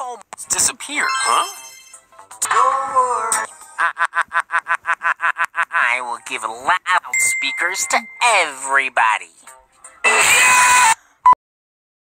phone disappeared, huh? I will give loudspeakers to everybody.